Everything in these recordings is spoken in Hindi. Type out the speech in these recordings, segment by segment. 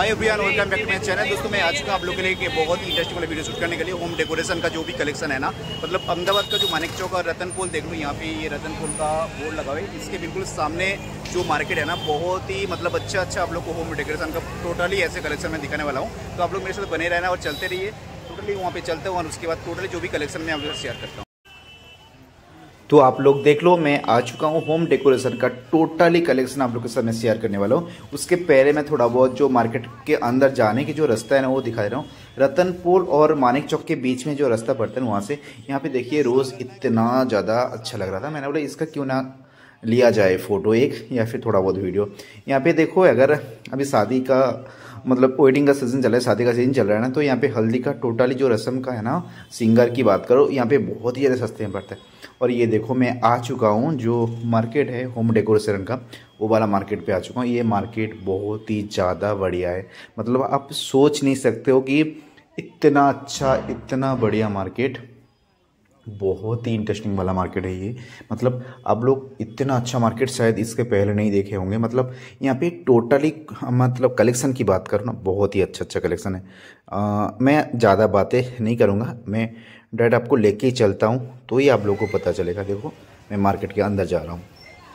Hi everyone, welcome back to my channel. दोस्तों मैं आ चुका हूं आप लोगों के लिए कि बहुत ही इंटरेस्टिंग वाला वीडियो शूट करने के लिए। होम डेकोरेशन का जो भी कलेक्शन है ना, मतलब अहमदाबाद का जो मानिक चौक और रतन पुल देख लो, यहाँ पे ये रतन पुल का बोर्ड लगा हुआ है। इसके बिल्कुल सामने जो मार्केट है ना, बहुत ही मतलब अच्छा आप लोग को होम डेकोरेशन का टोटली ऐसे कलेक्शन में दिखाने वाला हूँ। तो आप लोग मेरे साथ बने रहना और चलते रहिए। टोटली वहाँ पे चलते हैं और उसके बाद टोटली जो भी कलेक्शन मैं आप लोग शेयर करता हूँ। तो आप लोग देख लो, मैं आ चुका हूँ होम डेकोरेशन का टोटली कलेक्शन आप लोग के साथ मैं शेयर करने वाला हूँ। उसके पहले मैं थोड़ा बहुत जो मार्केट के अंदर जाने की जो रास्ता है ना वो दिखा रहा हूँ। रतनपुर और मानिक चौक के बीच में जो रास्ता पड़ता है वहाँ से यहाँ पे देखिए, रोज़ इतना ज़्यादा अच्छा लग रहा था। मैंने बोला इसका क्यों ना लिया जाए फ़ोटो एक या फिर थोड़ा बहुत वीडियो। यहाँ पे देखो, अगर अभी शादी का मतलब वेडिंग का सीज़न चल रहा है, शादी का सीज़न चल रहा है ना, तो यहाँ पे हल्दी का टोटली जो रस्म का है ना, सिंगर की बात करो, यहाँ पे बहुत ही ज़्यादा सस्ते में पड़ता है। और ये देखो, मैं आ चुका हूँ जो मार्केट है होम डेकोरेशन का, वो वाला मार्केट पे आ चुका हूँ। ये मार्केट बहुत ही ज़्यादा बढ़िया है, मतलब आप सोच नहीं सकते हो कि इतना अच्छा, इतना बढ़िया मार्केट, बहुत ही इंटरेस्टिंग वाला मार्केट है ये। मतलब आप लोग इतना अच्छा मार्केट शायद इसके पहले नहीं देखे होंगे। मतलब यहाँ पे टोटली मतलब कलेक्शन की बात करूँ ना, बहुत ही अच्छा कलेक्शन है। मैं ज़्यादा बातें नहीं करूँगा, मैं डायरेक्ट आपको लेके ही चलता हूँ, तो ही आप लोगों को पता चलेगा। देखो, मैं मार्केट के अंदर जा रहा हूँ।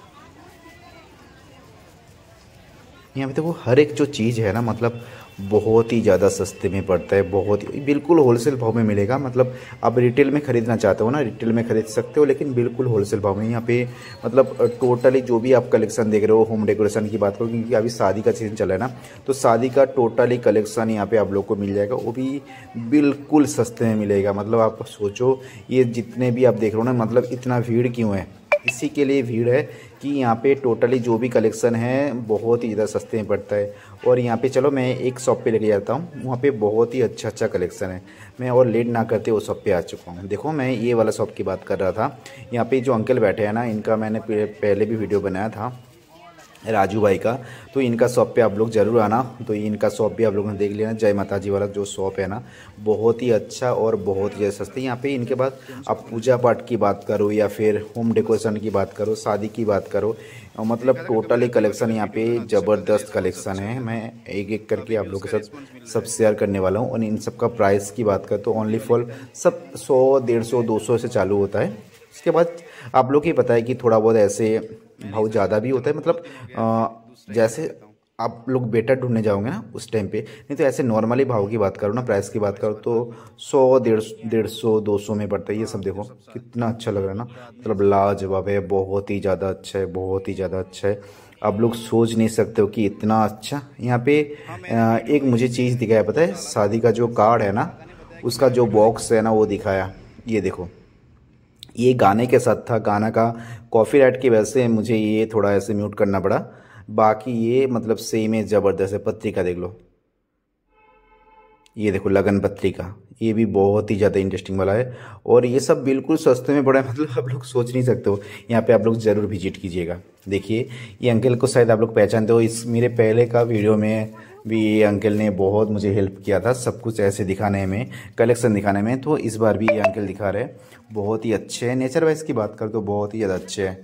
यहाँ पे देखो, हर एक जो चीज़ है ना, मतलब बहुत ही ज़्यादा सस्ते में पड़ता है, बहुत ही बिल्कुल होलसेल भाव में मिलेगा। मतलब आप रिटेल में ख़रीदना चाहते हो ना, रिटेल में ख़रीद सकते हो, लेकिन बिल्कुल होलसेल भाव में यहाँ पे। मतलब टोटली जो भी आप कलेक्शन देख रहे हो होम डेकोरेशन की बात करो, क्योंकि अभी शादी का सीज़न चल रहा है ना, तो शादी का टोटली कलेक्शन यहाँ पे आप लोग को मिल जाएगा, वो भी बिल्कुल सस्ते में मिलेगा। मतलब आप सोचो, ये जितने भी आप देख रहे हो ना, मतलब इतना भीड़ क्यों है? इसी के लिए भीड़ है कि यहाँ पे टोटली जो भी कलेक्शन है बहुत ही ज़्यादा सस्ते में पड़ता है। और यहाँ पे चलो मैं एक शॉप पे लेके जाता हूँ, वहाँ पे बहुत ही अच्छा कलेक्शन है। मैं और लेट ना करते वो शॉप पे आ चुका हूँ। देखो, मैं ये वाला शॉप की बात कर रहा था। यहाँ पे जो अंकल बैठे हैं ना, इनका मैंने पहले भी वीडियो बनाया था, राजू भाई का। तो इनका शॉप पे आप लोग ज़रूर आना। तो इनका शॉप भी आप लोगों ने देख लिया ना, जय माता जी वाला जो शॉप है ना, बहुत ही अच्छा और बहुत ही सस्ते। यहाँ पे इनके बाद आप पूजा पाठ की बात करो या फिर होम डेकोरेशन की बात करो, शादी की बात करो, मतलब टोटली कलेक्शन यहाँ पे ज़बरदस्त कलेक्शन है। मैं एक एक करके आप लोगों के साथ सब शेयर करने वाला हूँ। और इन सब का प्राइस की बात करें तो ओनली फॉर सब 100, 150, 200 से चालू होता है। उसके बाद आप लोग ही पता है कि थोड़ा बहुत ऐसे भाव ज़्यादा भी होता है। मतलब जैसे आप लोग बेटर ढूंढने जाओगे ना उस टाइम पे, नहीं तो ऐसे नॉर्मली भाव की बात करो ना, प्राइस की बात करो तो 100, 150, 200 में पड़ता है। ये सब देखो कितना अच्छा लग रहा है ना, मतलब लाजवाब है, बहुत ही ज़्यादा अच्छा है, बहुत ही ज़्यादा अच्छा है। आप लोग सोच नहीं सकते हो कि इतना अच्छा। यहाँ पे एक मुझे चीज़ दिखाया, पता है, शादी का जो कार्ड है ना, उसका जो बॉक्स है ना वो दिखाया। ये देखो, ये गाने के साथ था, गाना का कॉपीराइट की वजह से मुझे ये थोड़ा ऐसे म्यूट करना पड़ा। बाकी ये मतलब सेम है, ज़बरदस्त है। पत्रिका देख लो, ये देखो लगन पत्रिका, ये भी बहुत ही ज़्यादा इंटरेस्टिंग वाला है। और ये सब बिल्कुल सस्ते में पड़ा है, मतलब आप लोग सोच नहीं सकते हो। यहाँ पे आप लोग ज़रूर विजिट कीजिएगा। देखिए, ये अंकल को शायद आप लोग पहचानते हो, इस मेरे पहले का वीडियो में भी ये अंकल ने बहुत मुझे हेल्प किया था सब कुछ ऐसे दिखाने में, कलेक्शन दिखाने में। तो इस बार भी ये अंकल दिखा रहे हैं, बहुत ही अच्छे हैं। नेचर वाइज की बात करें तो बहुत ही ज़्यादा अच्छे हैं।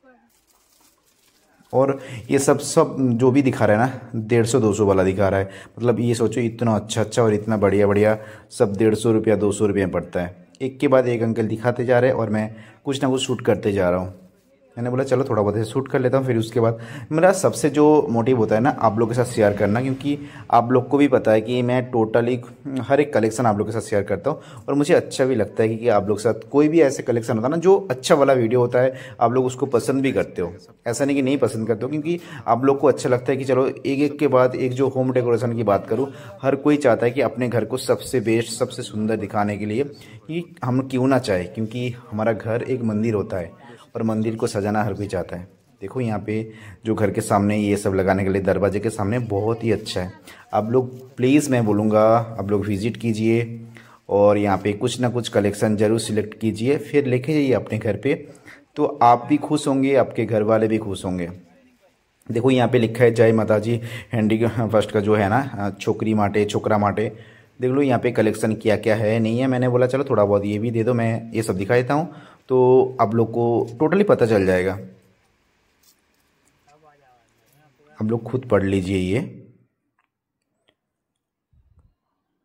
और ये सब जो भी दिखा रहा है ना, 150, 200 वाला दिखा रहा है। मतलब ये सोचो, इतना अच्छा और इतना बढ़िया सब 150 रुपया, 200 रुपये में पड़ता है। एक के बाद एक अंकल दिखाते जा रहे हैं और मैं कुछ ना कुछ शूट करते जा रहा हूँ। मैंने बोला चलो थोड़ा बहुत ऐसे शूट कर लेता हूँ। फिर उसके बाद मेरा सबसे जो मोटिव होता है ना, आप लोग के साथ शेयर करना, क्योंकि आप लोग को भी पता है कि मैं टोटली हर एक कलेक्शन आप लोग के साथ शेयर करता हूँ। और मुझे अच्छा भी लगता है कि आप लोग के साथ कोई भी ऐसे कलेक्शन होता है ना, जो अच्छा वाला वीडियो होता है, आप लोग उसको पसंद भी करते हो। ऐसा नहीं कि नहीं पसंद करते हो, क्योंकि आप लोग को अच्छा लगता है कि चलो एक एक के बाद एक जो होम डेकोरेशन की बात करूँ, हर कोई चाहता है कि अपने घर को सबसे बेस्ट, सबसे सुंदर दिखाने के लिए कि हम क्यों ना चाहे, क्योंकि हमारा घर एक मंदिर होता है और मंदिर को सजाना हर कोई चाहता है। देखो, यहाँ पे जो घर के सामने ये सब लगाने के लिए दरवाजे के सामने बहुत ही अच्छा है। आप लोग प्लीज़, मैं बोलूँगा आप लोग विज़िट कीजिए और यहाँ पे कुछ ना कुछ कलेक्शन ज़रूर सिलेक्ट कीजिए, फिर लेके जाइए अपने घर पे। तो आप भी खुश होंगे, आपके घर वाले भी खुश होंगे। देखो, यहाँ पे लिखा है जय माता जी हैंडी फर्स्ट का जो है ना, छोकरी माटे, छोकरा माटे। देख लो यहाँ पे कलेक्शन क्या क्या है नहीं है। मैंने बोला चलो थोड़ा बहुत ये भी दे दो, मैं ये सब दिखा देता हूँ, तो आप लोग को टोटली पता चल जाएगा। आप लोग खुद पढ़ लीजिए ये।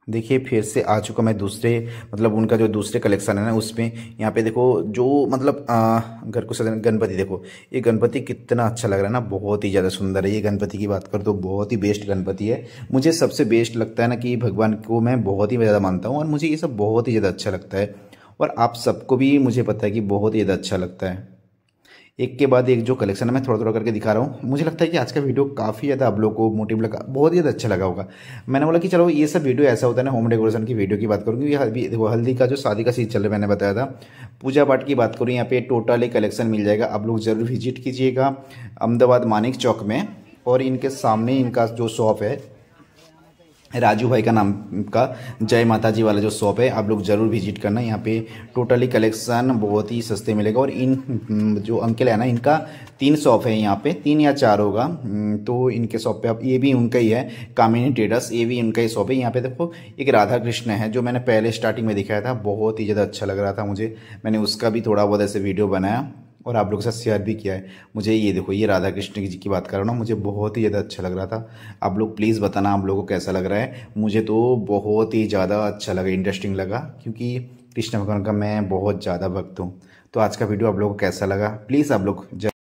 देखिए फिर से आ चुका मैं दूसरे, मतलब उनका जो दूसरे कलेक्शन है ना उसमें। यहाँ पे देखो जो मतलब घर को सजाने गणपति, देखो ये गणपति कितना अच्छा लग रहा है ना, बहुत ही ज़्यादा सुंदर है। ये गणपति की बात करूँ तो बहुत ही बेस्ट गणपति है। मुझे सबसे बेस्ट लगता है ना कि भगवान को मैं बहुत ही ज़्यादा मानता हूँ और मुझे ये सब बहुत ही ज़्यादा अच्छा लगता है। और आप सबको भी मुझे पता है कि बहुत ही ज़्यादा अच्छा लगता है। एक के बाद एक जो कलेक्शन है मैं थोड़ा थोड़ा करके दिखा रहा हूँ। मुझे लगता है कि आज का वीडियो काफ़ी ज़्यादा आप लोगों को मोटिव लगा, बहुत ही ज़्यादा अच्छा लगा होगा। मैंने बोला कि चलो ये सब वीडियो ऐसा होता है ना, होम डेकोरेशन की वीडियो की बात करूँ क्योंकि देखो हल्दी का जो शादी का सीजन चल रहा है, मैंने बताया था। पूजा पाठ की बात करूँ, यहाँ पे टोटल एक कलेक्शन मिल जाएगा, आप लोग जरूर विजिट कीजिएगा अहमदाबाद मानिक चौक में। और इनके सामने इनका जो शॉप है, राजू भाई का नाम का जय माता जी वाला जो शॉप है, आप लोग ज़रूर विजिट करना। यहाँ पे टोटली कलेक्शन बहुत ही सस्ते मिलेगा। और इन जो अंकल है ना, इनका 3 शॉप है यहाँ पे, 3 या 4 होगा। तो इनके शॉप पे आप, ये भी उनका ही है कामिनी ट्रेडर्स, ये भी इनका ही शॉप है। यहाँ पे देखो एक राधा कृष्ण है जो मैंने पहले स्टार्टिंग में दिखाया था, बहुत ही ज़्यादा अच्छा लग रहा था मुझे। मैंने उसका भी थोड़ा बहुत ऐसे वीडियो बनाया और आप लोगों के साथ शेयर भी किया है। मुझे ये देखो, ये राधा कृष्ण जी की बात कर रहा हूँ ना, मुझे बहुत ही ज़्यादा अच्छा लग रहा था। आप लोग प्लीज़ बताना आप लोगों को कैसा लग रहा है। मुझे तो बहुत ही ज़्यादा अच्छा लगा, इंटरेस्टिंग लगा, क्योंकि कृष्ण भगवान का मैं बहुत ज़्यादा भक्त हूँ। तो आज का वीडियो आप लोगों को कैसा लगा प्लीज़ आप लोग